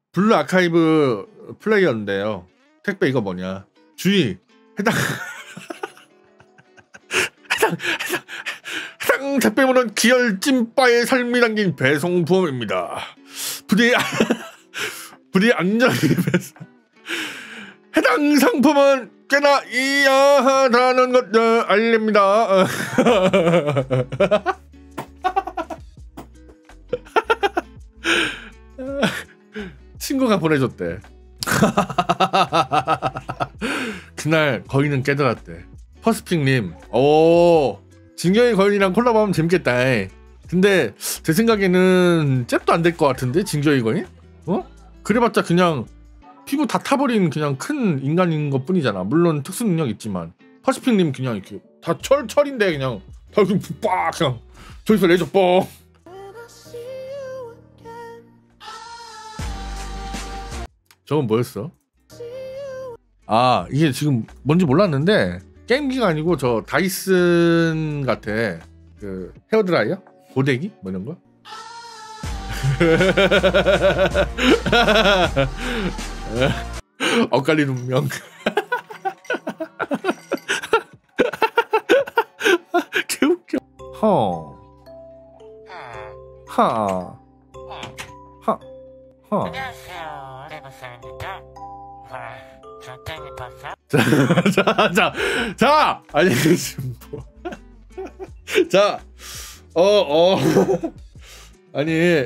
블루 아카이브 플레이어인데요. 택배 이거 뭐냐? 주의 해당 해당 택배물은 기열 찐빠의 삶이 담긴 배송부험입니다. 부디 안전히 배송. 해당 상품은 꽤나 이하다는 것을 알립니다. 친구가 보내줬대. 그날 거인은 깨달았대. 퍼스픽님, 오, 진경이 거인이랑 콜라보하면 재밌겠다. 근데 제 생각에는 잽도 안 될 것 같은데, 진경이 거인? 어? 그래봤자 그냥 피부 다 타버린 그냥 큰 인간인 것 뿐이잖아. 물론 특수 능력 있지만. 퍼스픽님 그냥 이렇게 다 철인데 그냥 다 그냥 빡 그냥 저기서 레이저 뻥. 저건 뭐였어? 아, 이게 지금 뭔지 몰랐는데 게임기가 아니고 저 다이슨 같아. 그 헤어드라이어? 고데기? 뭐 이런 거? 엇갈리는 운명. 개웃겨. 안녕하세요, 레버스입니다. 자, 아니 지금 뭐. 자, 아니,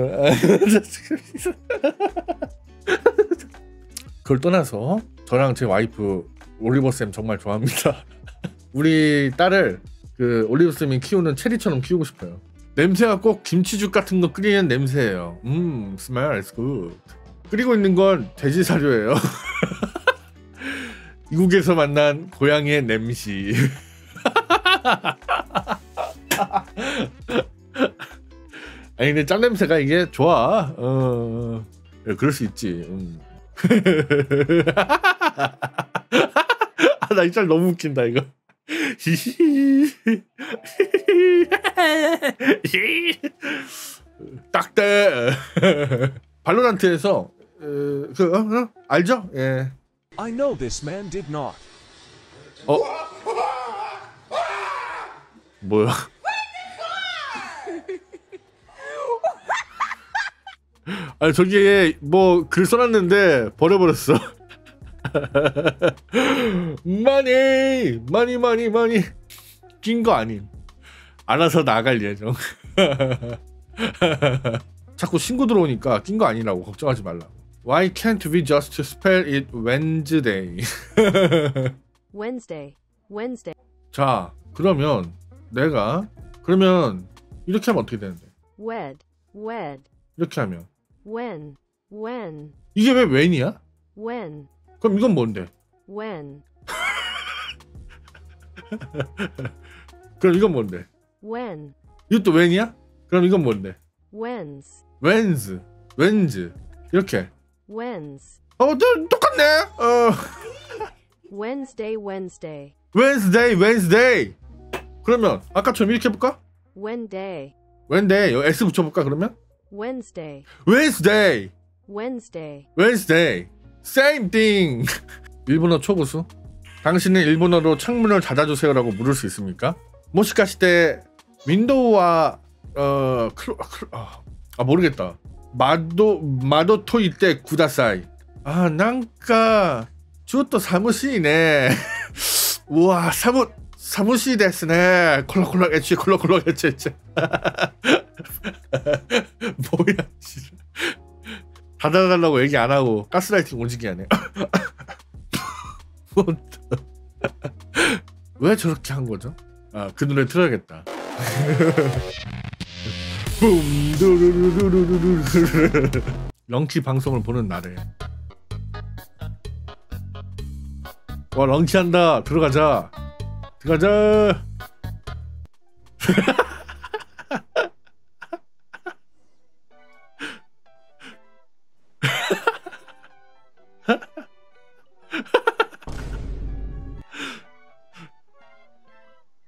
그걸 떠나서 저랑 제 와이프 올리버 쌤 정말 좋아합니다. 우리 딸을 그 올리버 쌤이 키우는 체리처럼 키우고 싶어요. 냄새가 꼭 김치죽 같은 거 끓이는 냄새예요. smells good. 끓이고 있는 건 돼지 사료예요. 이국에서 만난 고양이의 냄새. 아니 근데 짠 냄새가 이게 좋아. 그럴 수 있지. 나 이 짤 너무 웃긴다 이거. 딱대. 발로란트에서 알죠? 예. I know this man did not. 뭐야? 아니 저기에 뭐 글 써놨는데 버려버렸어. 많이 낀 거 아님. 알아서 나갈 예정. 자꾸 신고 들어오니까 낀 거 아니라고 걱정하지 말라고. Why can't we just spell it Wednesday? Wednesday. 자, 그러면 내가 그러면 이렇게 하면 어떻게 되는데? Wed. 이렇게 하면 When. 이게 왜 when이야? When. 그럼 이건 뭔데? When. 그럼 이건 뭔데? When. 이것도 when이야? 그럼 이건 뭔데? Whens. When's 이렇게. Whens. 똑같네. Wednesday. Wednesday. 그러면 아까처럼 이렇게 해볼까? Wednesday. 여기 S 붙여볼까 그러면? Wednesday. Same thing. 일본어 초고수. 당신은 일본어로 창문을 닫아주세요라고 물을 수 있습니까? 모시카시테 윈도우와 모르겠다. 마도 토이테 구다사이. 난가ちょっと 사무시네. 우와 사무시 데스네. 콜라콜라 에치. 뭐야 진짜. 닫아달라고 얘기 안 하고 가스라이팅 오지게 하네. 왜 저렇게 한 거죠? 그 노래 틀어야겠다. 렁키 방송을 보는 날에 와 렁키한다. 들어가자.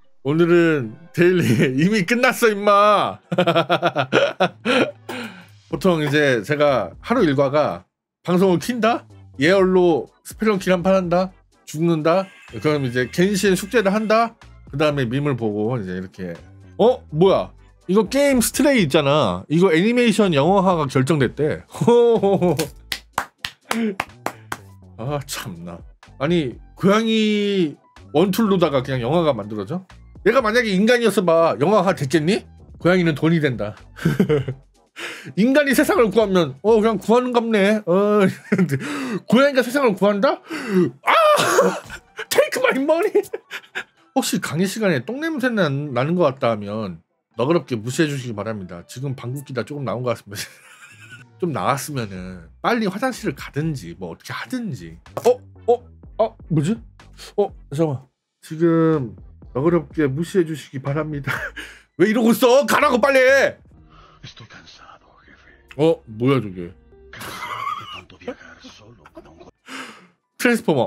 오늘은 데일리 이미 끝났어 임마. 보통 이제 제가 하루 일과가 방송을 킨다, 예열로 스펠런 킬 한 판 한다, 죽는다, 그럼 이제 겐신 숙제를 한다, 그 다음에 밈을 보고 이제 이렇게 뭐야 이거 게임 스트레이 있잖아, 이거 애니메이션 영화화가 결정됐대. 아 참나. 아니 고양이 원툴로다가 그냥 영화가 만들어져? 얘가 만약에 인간이었어 봐 영화화 됐겠니? 고양이는 돈이 된다. 인간이 세상을 구하면 그냥 구하는 갑네. 고양이가 세상을 구한다? 테이크 마이 머니. 혹시 강의 시간에 똥냄새 나는 것 같다 하면 너그럽게 무시해 주시기 바랍니다. 지금 방귀끼다 조금 나온 것 같습니다. 좀 나왔으면은 빨리 화장실을 가든지 뭐 어떻게 하든지. 뭐지? 잠깐만. 지금 너그럽게 무시해 주시기 바랍니다. 왜 이러고 있어? 가라고 빨리. Estoy cansado, jefe. 뭐야 저게? De tanto viajar solo con un 트랜스포머.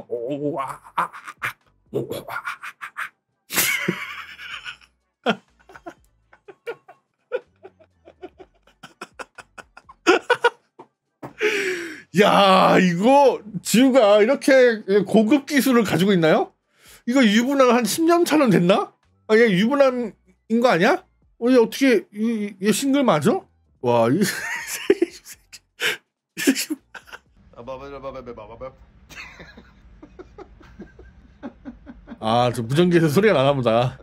야 이거 지우가 이렇게 고급 기술을 가지고 있나요? 이거 유부남 한 10년 차는 됐나? 얘 유부남인 거 아니야? 얘 어떻게 얘 싱글 맞아? 와 이 새끼. 저 무전기에서 소리가 나나 보다.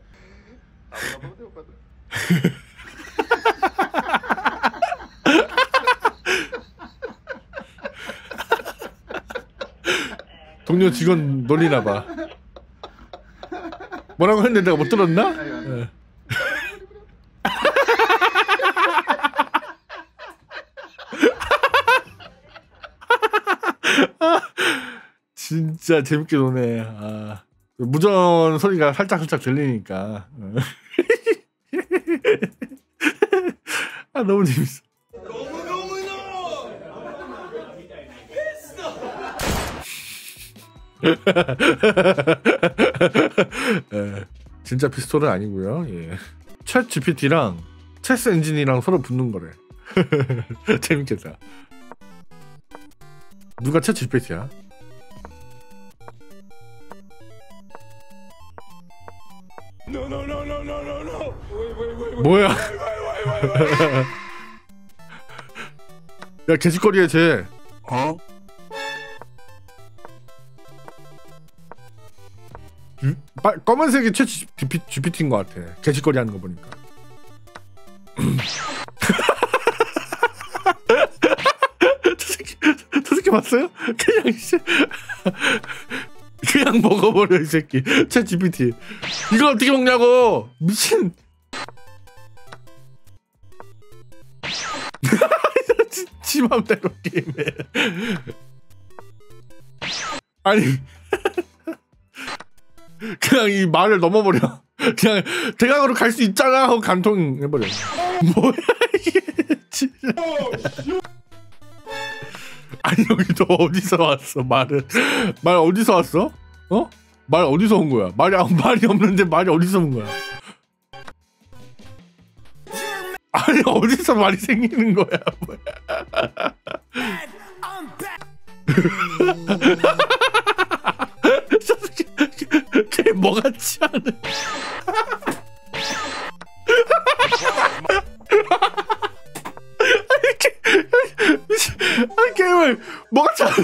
동료 직원 놀리나 봐. 뭐라고 했는데 내가 못 들었나? 네. 진짜 재밌게 노네. 무전 소리가 살짝 들리니까. 너무 재밌어. 진짜 피스톨은 아니고요. 챗 GPT랑 체스 엔진이랑 서로 붙는 거래. 재밌겠다. 누가 챗 GPT야? 뭐야? 야 개짓거리야 쟤. 검은색이 챗 GPT인 것 같아. 개짓거리 하는 거 보니까. 저 새끼 봤어요? 그냥 먹어버려 이 새끼. 챗 GPT. 이걸 어떻게 먹냐고. 미친. 지 맘대로 게임해. 아니 그냥 이 말을 넘어버려. 그냥 대강으로 갈 수 있잖아 하고 간통해버려. 뭐야 이게 진짜. 아니 여기 너 어디서 왔어? 말 어디서 왔어? 말 어디서 온 거야? 말이 없는데 말이 어디서 온 거야? 아니 어디서 말이 생기는 거야? 뭐야? 걔 뭐같지 않은. 아니 걔 뭐같지 않아?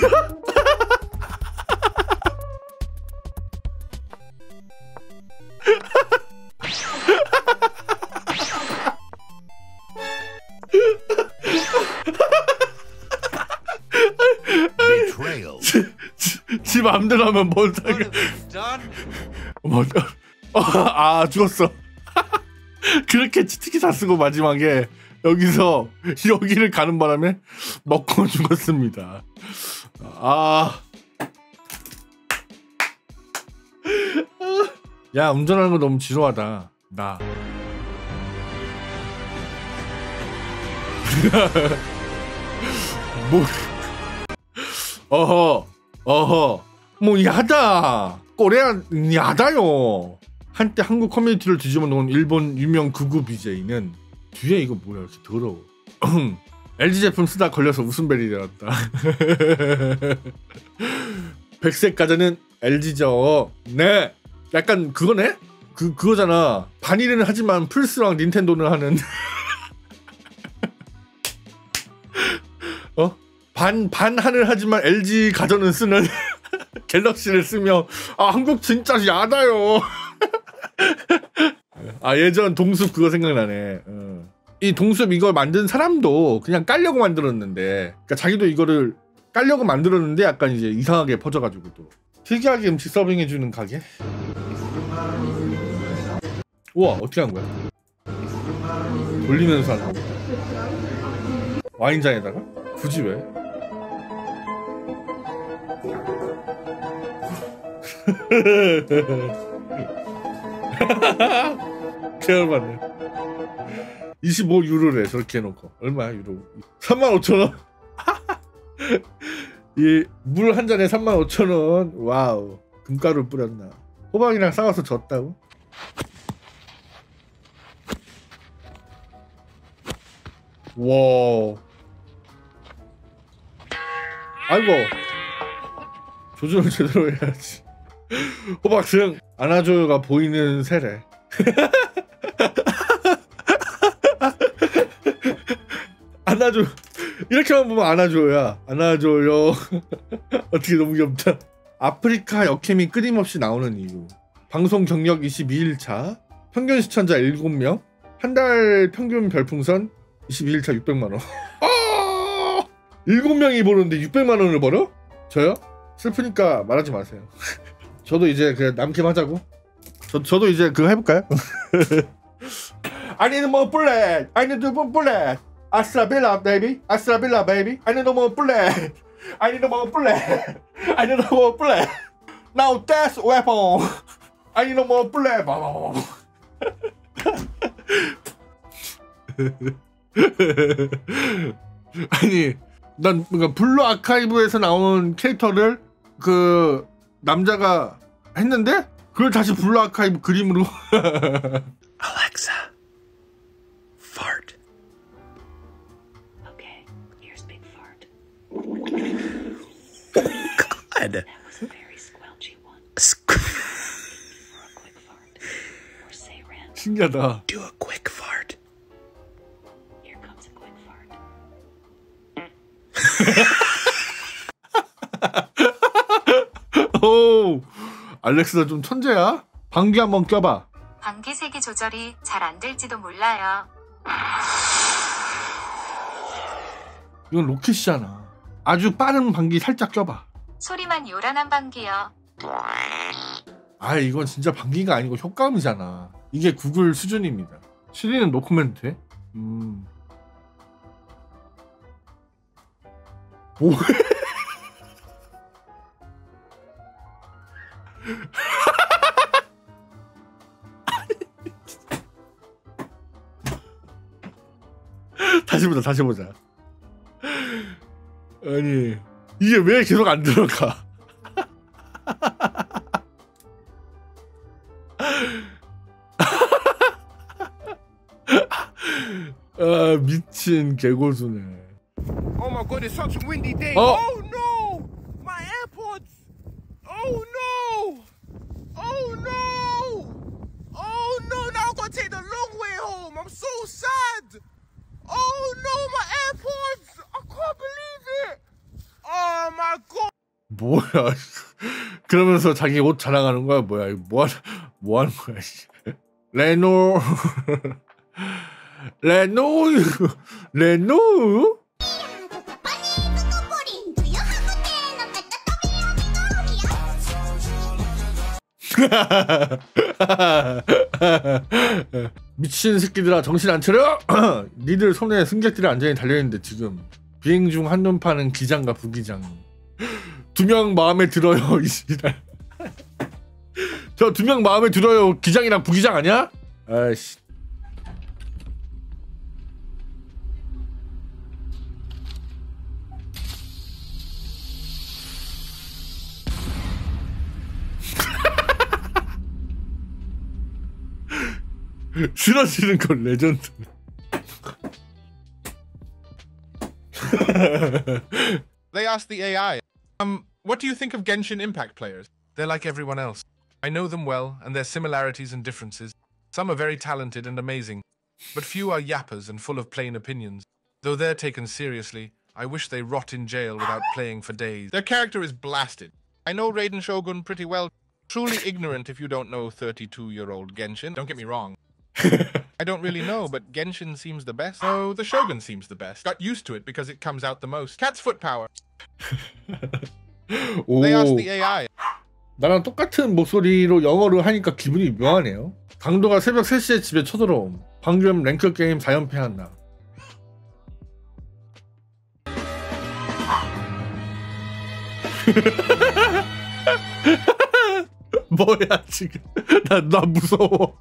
지 맘대로 하면 뭔 상관. 죽었어. 그렇게 치트키 다 쓰고 마지막에 여기를 가는 바람에 먹고 죽었습니다. 야 운전하는 거 너무 지루하다. 나. 뭐 뭐 야다. 꼬레아 야다요. 한때 한국 커뮤니티를 뒤집어 놓은 일본 유명 극우 BJ는 뒤에 이거 뭐야 이렇게 더러워. LG 제품 쓰다 걸려서 웃음벨이 되었다. 백색 과자는 LG죠. 네. 약간 그거네? 그거잖아. 반일은 하지만 플스랑 닌텐도는 하는. 반한을 하지만 LG 가전은 쓰는 갤럭시를 쓰며 한국 진짜 야다요. 예전 동숲 그거 생각나네. 이 동숲 이걸 만든 사람도 그냥 깔려고 만들었는데, 그러니까 자기도 이거를 깔려고 만들었는데 약간 이제 이상하게 퍼져가지고 또 특이하게 음식 서빙해주는 가게. 우와, 어떻게 한 거야? 돌리면서 하는 거. 와인잔에다가? 굳이 왜? 개열받네. 25유로래 저렇게 해놓고. 얼마야 유로? 35,000원? 이 물 한 잔에 35,000원. 와우. 금가루 뿌렸나. 호박이랑 싸워서 졌다고? 와. 아이고. 조절을 제대로 해야지. 호박승 안아줘요가 보이는 세례. 안아줘. 이렇게만 보면 안아줘요야. 안아줘요. 어떻게 너무 귀엽다. 아프리카 역캠이 끊임없이 나오는 이유. 방송 경력 22일차. 평균 시청자 7명. 한 달 평균 별풍선 22일차 600만원. 7명이 보는데 600만원을 벌어? 저요? 슬프니까 말하지 마세요. 저도 이제 그 남캠 하자고. 저도 이제 그거 해볼까요? I need more bullet. I need more bullet. 아스라빌라 baby. 아스라빌라 baby. I need more bullet. I need more bullet. I need more bullet. Now that's weapon. I need more bullet. 아니, 난 그러니까 블루 아카이브에서 나온 캐릭터를 그 남자가 했는데 그걸 다시 블루 아카이브 그림으로. Alexa, fart. Okay, here's big fart. God. That was a very squelchy one. For a quick fart. Or say random. 신기하다. Do a quick fart. Here comes a quick fart. 오, 알렉스가 좀 천재야. 방귀 한번 껴봐. 방귀 세기 조절이 잘 안 될지도 몰라요. 이건 로켓이잖아. 아주 빠른 방귀 살짝 껴봐. 소리만 요란한 방귀요. 이건 진짜 방귀가 아니고 효과음이잖아. 이게 구글 수준입니다. 시리는 노코멘트 해? 뭐해? 다시 보자. 아니, 이게 왜 계속 안 들어가? 미친 개고수네. Oh my god, it's such a windy day. Oh. Oh no! My AirPods! Oh no! Oh no! Oh no, now I've got to take the long way home. I'm so sad. Oh no, my AirPods! I can't believe it. Oh my god. 뭐야? 그러면서 자기 옷 자랑하는 거야? 뭐야? 이거 뭐 하는 거야? 레노. 미친 새끼들아, 정신 안 차려? 니들 손에 승객들이 안전히 달려있는데 지금 비행 중 한눈 파는 기장과 부기장. 2명 마음에 들어요. 이시랄. 저 2명 마음에 들어요. 기장이랑 부기장 아니야? 아이씨. 쓰러지는 건 레전드. They asked the AI, what do you think of Genshin Impact players? They're like everyone else. I know them well, and their similarities and differences. Some are very talented and amazing, but few are yappers and full of plain opinions. Though they're taken seriously, I wish they rot in jail without playing for days. Their character is blasted. I know Raiden Shogun pretty well. Truly ignorant if you don't know 32-year-old Genshin. Don't get me wrong. I don't really know, but Genshin seems the best. Oh, the Shogun seems the best. Got used to it because it comes out the most. Cat's foot power. They asked the AI. 나랑 똑같은 목소리로 영어를 하니까 기분이 묘하네요. 강도가 새벽 3시에 집에 쳐들어옴. 방금 랭크 게임 4연패 한다. 뭐야 지금? 나 무서워.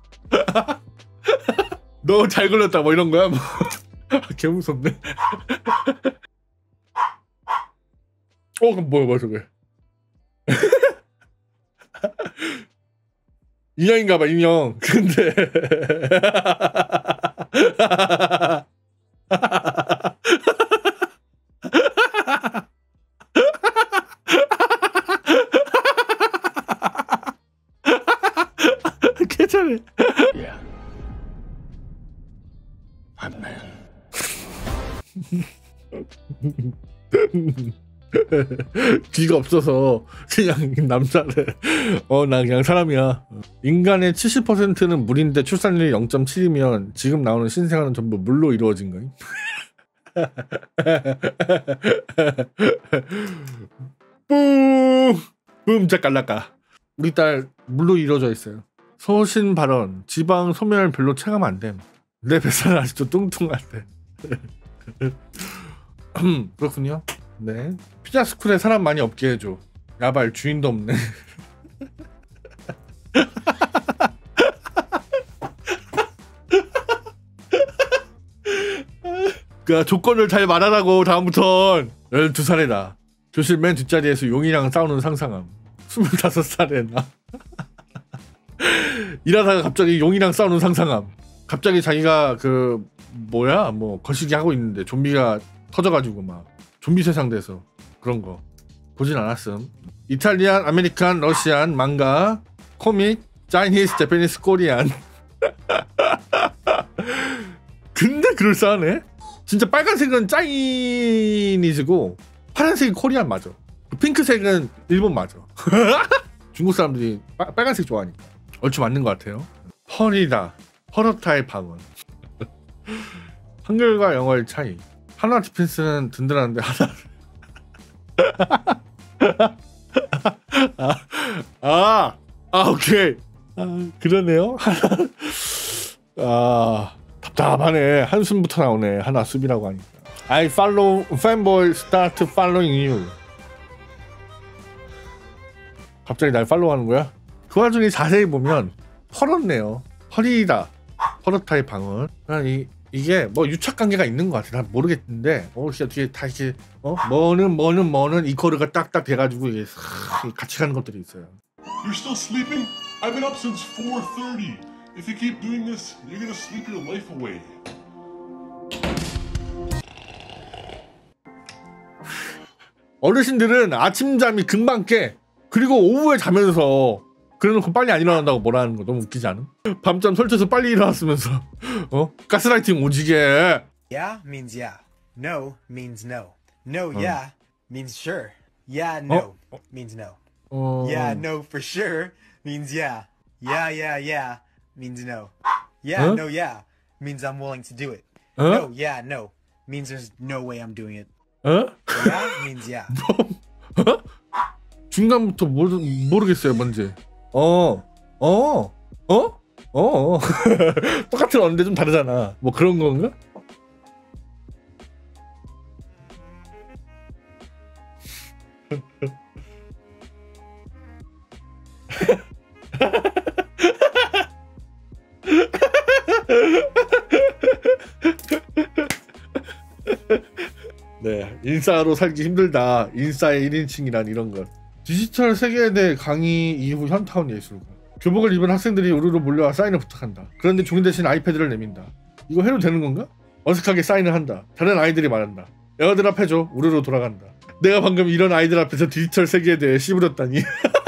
너 잘 걸렸다 뭐 이런 거야? 뭐. 개 무섭네. 그럼 뭐야 저게? 인형인가봐 인형. 근데 괜찮아. Yeah. I'm man. 귀가 없어서 그냥 남자래. 나 그냥 사람이야. 인간의 70%는 물인데 출산율이 0.7이면 지금 나오는 신생아는 전부 물로 이루어진 거임. 뿜 짝깔라까. 우리 딸 물로 이루어져 있어요. 소신 발언. 지방 소멸 별로 체감 안 됨. 내 뱃살은 아직도 뚱뚱한데. 그렇군요. 네. 피자 스쿨에 사람 많이 없게 해줘. 야발 주인도 없네. 그 조건을 잘 말하라고. 다음부턴 12살이다. 교실 맨 뒷자리에서 용이랑 싸우는 상상함. 25살에 나. 일하다가 갑자기 용이랑 싸우는 상상함. 갑자기 자기가 뭐 거시기 하고 있는데 좀비가 터져가지고 막 좀비 세상 돼서 그런 거 보진 않았음. 이탈리안, 아메리칸, 러시안, 망가, 코믹, 차이니스, 재패니스, 코리안. 근데 그럴싸하네. 진짜 빨간색은 차이니즈고 파란색이 코리안 맞아. 핑크색은 일본 맞아. 중국 사람들이 빨간색 좋아하니까 얼추 맞는 것 같아요. 펄이다. 펄어타의 방언. 한글과 영어의 차이. 하나 디펜스는 든든한데 하나 오케이. 그러네요. 답답하네. 한숨부터 나오네. 하나 수비라고 하니까. I follow fanboy start following you. 갑자기 날 팔로우하는 거야? 그 와중에 자세히 보면 펄었네요. 펄이다. 펄어타의 방언. 이게 뭐 유착 관계가 있는 것 같아. 난 모르겠는데, 진짜 뒤에 다 이렇게 뭐는 이코르가 딱딱 돼가지고 이게 같이 가는 것들이 있어요. You're still sleeping? I've been up since 4:30. If you keep doing this, you're gonna sleep your life away. 어르신들은 아침잠이 금방 깨. 그리고 오후에 자면서 그래놓고 빨리 안 일어난다고 뭐라 하는 거 너무 웃기지 않음? 밤잠 설쳐서 빨리 일어났으면서 가스라이팅 오지게. Yeah means yeah. No means no. No yeah means sure. Yeah no means no. Yeah no for sure means yeah. Yeah means no. Yeah no yeah means I'm willing to do it. No yeah no means there's no way I'm doing it. Yeah means yeah. 중간부터 모르겠어요 뭔지. 똑같은 언데 좀 다르잖아. 뭐 그런 건가? 네, 인싸로 살기 힘들다. 인싸의 1인칭이란 이런 것. 디지털 세계에 대해 강의 이후 현타운 예술가. 교복을 입은 학생들이 우르르 몰려와 사인을 부탁한다. 그런데 종이 대신 아이패드를 내민다. 이거 해도 되는 건가? 어색하게 사인을 한다. 다른 아이들이 말한다. 에어드랍 해줘. 우르르 돌아간다. 내가 방금 이런 아이들 앞에서 디지털 세계에 대해 씨부렸다니.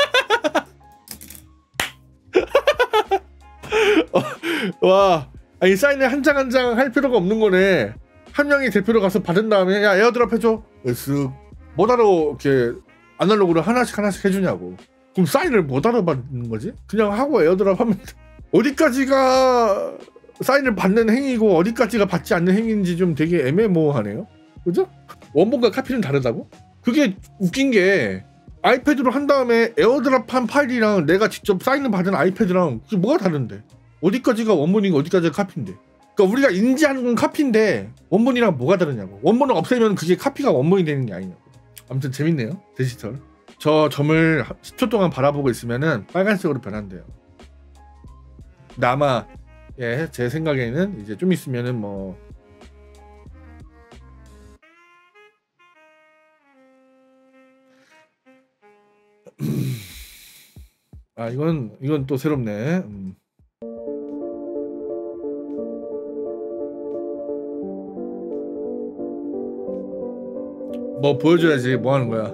와, 아니 사인을 한 장 한 장 할 필요가 없는 거네. 한 명이 대표로 가서 받은 다음에 야 에어드랍 해줘. 쓱 뭐하러 이렇게 아날로그로 하나씩 해주냐고. 그럼 사인을 뭐하러 받는 거지? 그냥 하고 에어드랍 하면 어디까지가 사인을 받는 행위고 어디까지가 받지 않는 행위인지 좀 되게 애매모호하네요. 그죠? 원본과 카피는 다르다고? 그게 웃긴 게 아이패드로 한 다음에 에어드랍한 파일이랑 내가 직접 사인을 받은 아이패드랑 그게 뭐가 다른데? 어디까지가 원본이고 어디까지가 카피인데? 그러니까 우리가 인지하는 건 카피인데 원본이랑 뭐가 다르냐고. 원본을 없애면 그게 카피가 원본이 되는 게 아니냐고. 아무튼 재밌네요. 디지털. 저 점을 10초 동안 바라보고 있으면은 빨간색으로 변한대요. 근데 아마 예, 제 생각에는 이제 좀 있으면은 뭐 아 이건 또 새롭네. 뭐 보여줘야지. 뭐 하는 거야?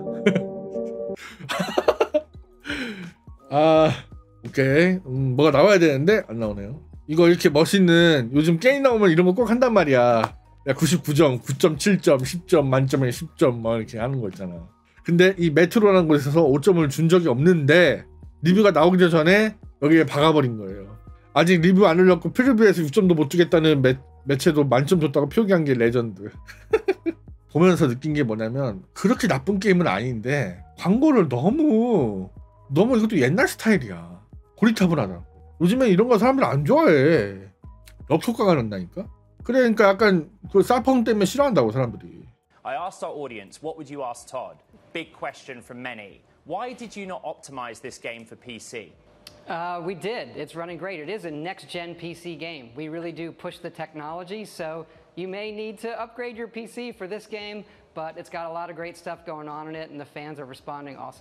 아 오케이. 뭐가 나와야 되는데 안 나오네요. 이거 이렇게 멋있는 요즘 게임 나오면 이런 거 꼭 한단 말이야. 야 99점, 9.7점, 10점, 만점에 10점 막 이렇게 하는 거 있잖아. 근데 이 메트로라는 곳에서 5점을 준 적이 없는데 리뷰가 나오기 전에 여기에 박아버린 거예요. 아직 리뷰 안 올렸고 프리뷰에서 6점도 못 주겠다는 매체도 만점 줬다고 표기한 게 레전드. 보면서 느낀 게 뭐냐면 그렇게 나쁜 게임은 아닌데 광고를 너무 이것도 옛날 스타일이야. 고리타분하다. 요즘에 이런 거 사람들 안 좋아해. 역효과가 난다니까. 그러니까 약간 그 사펑 때문에 싫어한다고 사람들이. I asked our audience, what would you ask Todd? Big question from many. Why did you not optimize this game for PC? We did. It's running great. It is a next-gen PC game. We really do push the technology, so you may need to upgrade your PC for this game, but it's got a lot of great stuff going on in it, and the fans are responding awesome.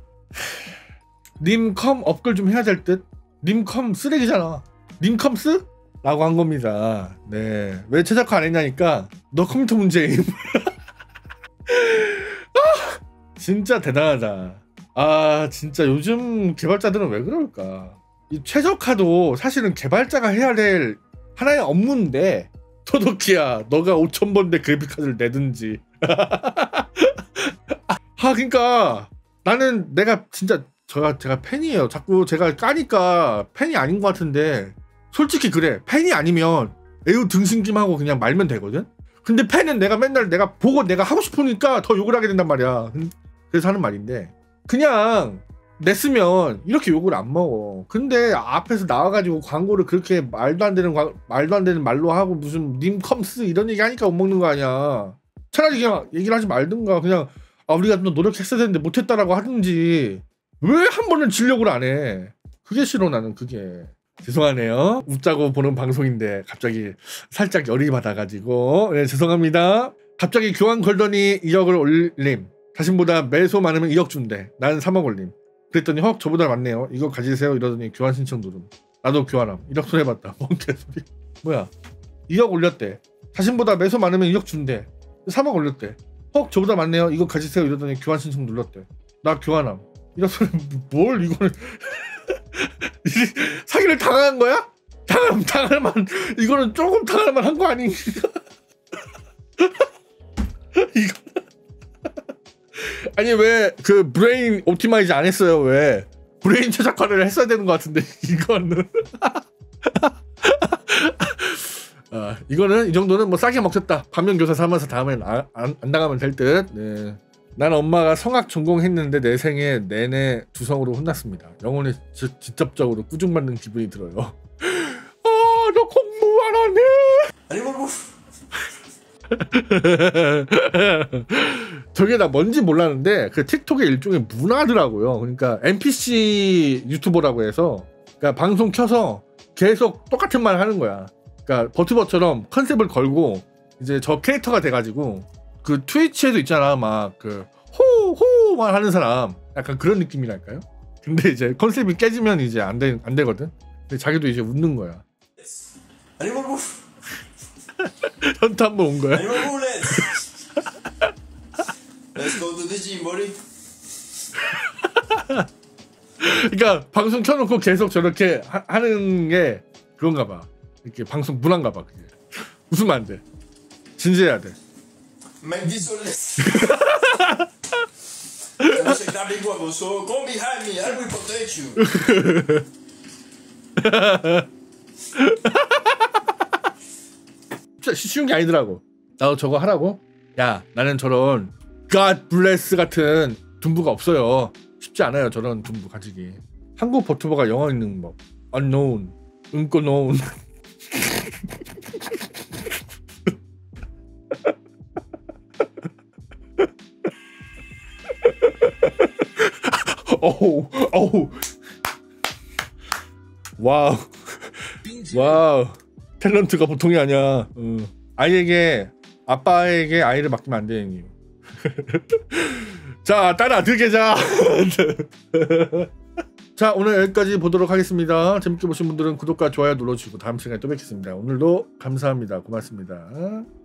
님 컴 업글 좀 해야 될 듯? 님 컴 쓰레기잖아. 님 컴 쓰? 라고 한 겁니다. 네. 왜 최적화 안 했냐니까 너 컴퓨터 문제임. 진짜 대단하다. 아 진짜 요즘 개발자들은 왜 그럴까. 이 최적화도 사실은 개발자가 해야 될 하나의 업무인데 토도키야 너가 5,000번대 그래픽카드를 내든지. 그러니까 나는 내가 진짜 제가 팬이에요. 자꾸 제가 까니까 팬이 아닌 것 같은데 솔직히 그래. 팬이 아니면 에휴 등신김하고 그냥 말면 되거든. 근데 팬은 내가 맨날 내가 보고 내가 하고 싶으니까 더 욕을 하게 된단 말이야. 그래서 하는 말인데 그냥 냈으면 이렇게 욕을 안 먹어. 근데 앞에서 나와가지고 광고를 그렇게 말도 안 되는 말로 하고 무슨 님컴스 이런 얘기 하니까 못 먹는 거 아니야. 차라리 그냥 얘기를 하지 말든가 그냥 우리가 좀 노력했어야 되는데 못했다라고 하든지 왜 한 번은 진력을 안 해. 그게 싫어 나는 그게. 죄송하네요. 웃자고 보는 방송인데 갑자기 살짝 열이 받아가지고 네, 죄송합니다. 갑자기 교환 걸더니 2억을 올림. 자신보다 매수 많으면 2억 준대. 나는 3억 올림. 그랬더니 헉 저보다 많네요. 이거 가지세요 이러더니 교환 신청 누름. 나도 교환함. 1억 손해봤다. 뭔 개소리. 뭐야 2억 올렸대. 자신보다 매수 많으면 2억 준대. 3억 올렸대. 헉 저보다 많네요. 이거 가지세요 이러더니 교환 신청 눌렀대. 나 교환함. 1억 손해. 뭘 이거는 사기를 당한 거야? 당할만 이거는 조금 당할만 한 거 아닌가? 이거 아니 왜 그 브레인 옵티마이즈 안 했어요? 왜 브레인 최적화를 했어야 되는 것 같은데 이거는 이거는 이 정도는 뭐 싸게 먹혔다. 반면교사 삼아서 다음엔 안 당하면 될 듯. 네. 난 엄마가 성악 전공했는데 내 생에 내내 두성으로 혼났습니다. 영혼이 직접적으로 꾸중받는 기분이 들어요. 너 공부 안 하네. 아니 뭐 저게 나 뭔지 몰랐는데 그 틱톡의 일종의 문화더라고요. 그러니까 NPC 유튜버라고 해서 그러니까 방송 켜서 계속 똑같은 말 하는 거야. 그러니까 버튜버처럼 컨셉을 걸고 이제 저 캐릭터가 돼가지고 그 트위치에도 있잖아 막 그 호호만 하는 사람 약간 그런 느낌이랄까요? 근데 이제 컨셉이 깨지면 이제 안 되거든. 근데 자기도 이제 웃는 거야. 아니 뭐 현타 한번 온 거야. 아니 뭐 Let's go to the gym, buddy. 그러니까 방송 켜놓고 계속 저렇게 하는 게 그런가 봐. 이렇게 방송 문화인가 봐. 그게. 웃으면 안 돼. 진지해야 돼. Man, désolé. Je sais que t'as big one, so come behind me. I will protect you. 진짜 쉬운 게 아니더라고. 나도 저거 하라고? 야, 나는 저런 God bless 같은 둔부가 없어요. 쉽지 않아요, 저런 둔부 가지기. 한국 버튜버가 영어 읽는 법. unknown, unknown. 어우. 와우. 탤런트가 보통이 아니야. 아이에게, 아빠에게 아이를 맡기면 안 돼, 형님. 자, 따라 들게 자. 자, 오늘 여기까지 보도록 하겠습니다. 재밌게 보신 분들은 구독과 좋아요 눌러주시고 다음 시간에 또 뵙겠습니다. 오늘도 감사합니다. 고맙습니다.